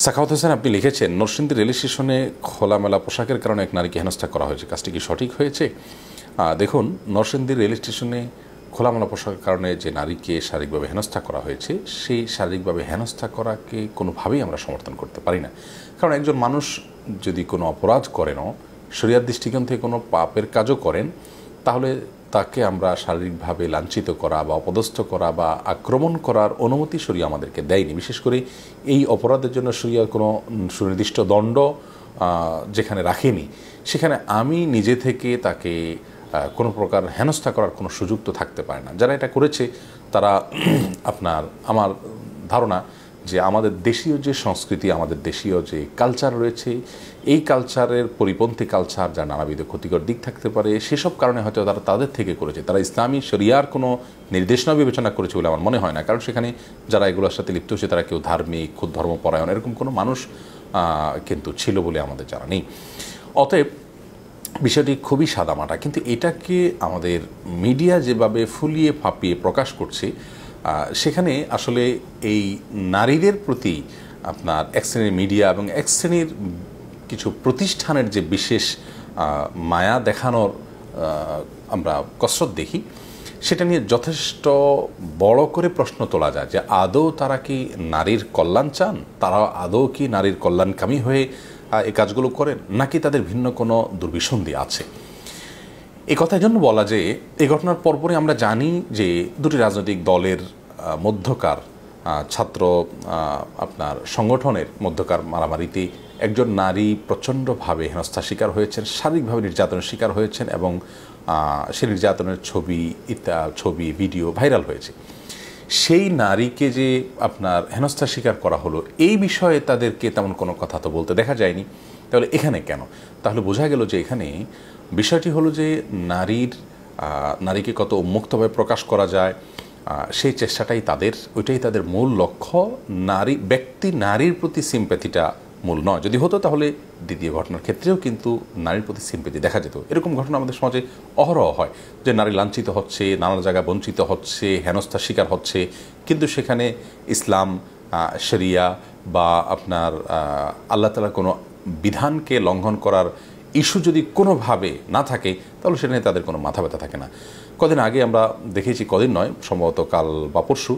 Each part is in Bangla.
সাখাওয়াত হোসেন আপনি লিখেছেন, নরসিংদী রেল স্টেশনে খোলামেলা পোশাকের কারণে এক নারীকে হেনস্থা করা হয়েছে, কাজটি কি সঠিক হয়েছে? দেখুন, নরসিংদী রেল স্টেশনে খোলামেলা পোশাকের কারণে যে নারীকে শারীরিকভাবে হেনস্থা করা হয়েছে, সেই শারীরিকভাবে হেনস্থা করাকে কোনোভাবেই আমরা সমর্থন করতে পারি না। কারণ একজন মানুষ যদি কোনো অপরাধ করেনও, শরিয়ার দৃষ্টিকোণ থেকে কোনো পাপের কাজও করেন, তাহলে তাকে আমরা শারীরিকভাবে লাঞ্ছিত করা বা অপদস্থ করা বা আক্রমণ করার অনুমতি শরিয়া আমাদেরকে দেয়নি। বিশেষ করে এই অপরাধের জন্য শরিয়ার কোনো সুনির্দিষ্ট দণ্ড যেখানে রাখেনি, সেখানে আমি নিজে থেকে তাকে কোনো প্রকার হেনস্থা করার কোনো সুযোগ তো থাকতে পারে না। যারা এটা করেছে তারা আমার ধারণা যে আমাদের দেশীয় যে সংস্কৃতি, আমাদের দেশীয় যে কালচার রয়েছে, এই কালচারের পরিপন্থী কালচার যা নানাবিধ ক্ষতিকর দিক থাকতে পারে, সেসব কারণে হয়তো তারা তাদের থেকে করেছে। তারা ইসলামী শরিয়ার কোনো নির্দেশনা বিবেচনা করেছে বলে আমার মনে হয় না। কারণ সেখানে যারা এগুলোর সাথে লিপ্ত হচ্ছে তারা কেউ ধার্মিক, খুব ধর্মপরায়ণ এরকম কোনো মানুষ কিন্তু ছিল বলে আমাদের জানা নেই। অতএব বিষয়টি খুবই সাদামাটা, কিন্তু এটাকে আমাদের মিডিয়া যেভাবে ফুলিয়ে ফাঁপিয়ে প্রকাশ করছে, সেখানে আসলে এই নারীদের প্রতি এক শ্রেণীর মিডিয়া এবং এক শ্রেণীর কিছু প্রতিষ্ঠানের যে বিশেষ মায়া দেখানোর আমরা কসরত দেখি, সেটা নিয়ে যথেষ্ট বড় করে প্রশ্ন তোলা যায় যে আদৌ তারা কি নারীর কল্যাণ চান, তারা আদৌ কি নারীর কল্যাণকামী হয়ে এই কাজগুলো করেন, নাকি তাদের ভিন্ন কোনো দুর্বিসন্ধি আছে। এই কথা জন্য বলা যে এই ঘটনার পরপরই আমরা জানি যে দুটি রাজনৈতিক দলের মধ্যকার ছাত্র সংগঠনের মধ্যকার মারামারিতে একজন নারী প্রচণ্ডভাবে হেনস্থার শিকার হয়েছেন, শারীরিকভাবে নির্যাতনের শিকার হয়েছেন এবং সে নির্যাতনের ছবি ভিডিও ভাইরাল হয়েছে। সেই নারীকে যে হেনস্থার শিকার করা হলো, এই বিষয়ে তাদেরকে তেমন কোনো কথা তো বলতে দেখা যায়নি। তাহলে এখানে কেন? তাহলে বোঝা গেল যে এখানে বিষয়টি হলো যে নারীকে কত উন্মুক্তভাবে প্রকাশ করা যায়, সেই চেষ্টাটাই ওইটাই তাদের মূল লক্ষ্য। নারীর প্রতি সিম্প্যাথিটা মূল নয়। যদি হতো তাহলে দ্বিতীয় ঘটনার ক্ষেত্রেও কিন্তু নারীর প্রতি সিম্প্যাথি দেখা যেত। এরকম ঘটনা আমাদের সমাজে অহরহ হয় যে নারী লাঞ্ছিত হচ্ছে, নানা জায়গায় বঞ্চিত হচ্ছে, হেনস্থার শিকার হচ্ছে, কিন্তু সেখানে ইসলাম, শরিয়া বা আল্লাহ তাআলার কোনো বিধানকে লঙ্ঘন করার ইস্যু যদি কোনোভাবে না থাকে, তাহলে সেখানে তাদের কোনো মাথা ব্যথা থাকে না। কদিন আগে আমরা দেখেছি, কদিন নয়, সম্ভবত কাল বা পরশু,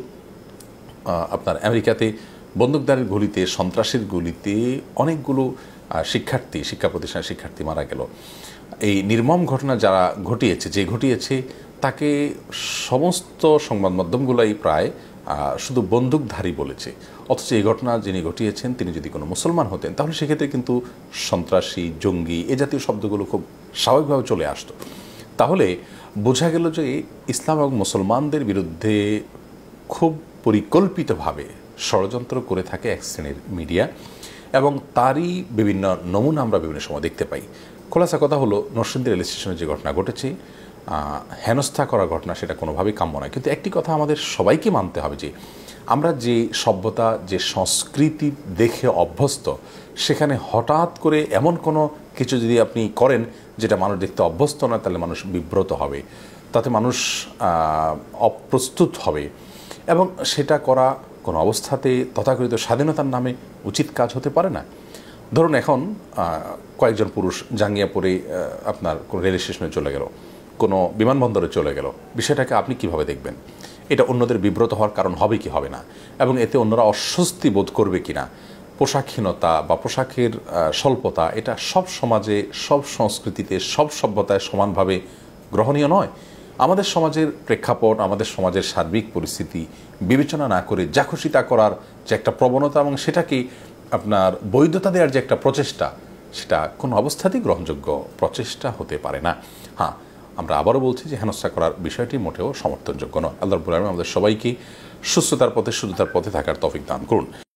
আমেরিকাতে বন্দুকধারীর গুলিতে, সন্ত্রাসীর গুলিতে অনেকগুলো শিক্ষা প্রতিষ্ঠানের শিক্ষার্থী মারা গেল। এই নির্মম ঘটনা যে ঘটিয়েছে তাকে সমস্ত সংবাদ মাধ্যমগুলোই প্রায় শুধু বন্দুকধারী বলেছে। অথচ এই ঘটনা যিনি ঘটিয়েছেন তিনি যদি কোনো মুসলমান হতেন, তাহলে সেক্ষেত্রে কিন্তু সন্ত্রাসী, জঙ্গি এ জাতীয় শব্দগুলো খুব স্বাভাবিকভাবে চলে আসতো। তাহলে বোঝা গেল যে ইসলাম এবং মুসলমানদের বিরুদ্ধে খুব পরিকল্পিতভাবে ষড়যন্ত্র করে থাকে এক শ্রেণীর মিডিয়া, এবং তারই বিভিন্ন নমুনা আমরা বিভিন্ন সময় দেখতে পাই। খোলাসা কথা হলো, নরসিংদী রেল স্টেশনে যে ঘটনা ঘটেছে, হেনস্থা করার ঘটনা, সেটা কোনোভাবেই কাম্য নয়। কিন্তু একটি কথা আমাদের সবাইকে মানতে হবে যে আমরা যে সভ্যতা, যে সংস্কৃতি দেখে অভ্যস্ত, সেখানে হঠাৎ করে এমন কোনো কিছু যদি আপনি করেন যেটা মানুষ দেখতে অভ্যস্ত না, তাহলে মানুষ বিব্রত হবে, তাতে মানুষ অপ্রস্তুত হবে, এবং সেটা করা কোনো অবস্থাতে তথাকথিত স্বাধীনতার নামে উচিত কাজ হতে পারে না। ধরুন এখন কয়েকজন পুরুষ জাঙ্গিয়া পরে কোনো রেল স্টেশনে চলে গেল, কোনো বিমানবন্দরে চলে গেল, বিষয়টাকে আপনি কিভাবে দেখবেন? এটা অন্যদের বিব্রত হওয়ার কারণ হবে কি হবে না, এবং এতে অন্যরা অস্বস্তি বোধ করবে কিনা? পোশাকহীনতা বা পোশাকের স্বল্পতা, এটা সব সমাজে, সব সংস্কৃতিতে, সব সভ্যতায় সমানভাবে গ্রহণীয় নয়। আমাদের সমাজের প্রেক্ষাপট, আমাদের সমাজের সার্বিক পরিস্থিতি বিবেচনা না করে যা খুশি তা করার যে একটা প্রবণতা এবং সেটাকে বৈধতা দেওয়ার যে একটা প্রচেষ্টা, সেটা কোনো অবস্থাতেই গ্রহণযোগ্য প্রচেষ্টা হতে পারে না। হ্যাঁ, আমরা আবারও বলছি যে হেনস্থা করার বিষয়টি মোটেও সমর্থনযোগ্য নয়। আল্লাহ রাব্বুল আলামিন আমাদের সবাইকে সুস্থতার পথে, শুদ্ধতার পথে থাকার তৌফিক দান করুন।